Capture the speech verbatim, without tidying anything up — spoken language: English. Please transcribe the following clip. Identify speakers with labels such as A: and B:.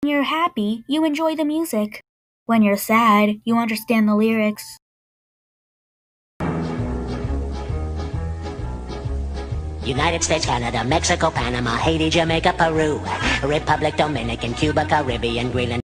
A: When you're happy, you enjoy the music. When you're sad, you understand the lyrics.
B: United States, Canada, Mexico, Panama, Haiti, Jamaica, Peru, Republic, Dominican, Cuba, Caribbean, Greenland.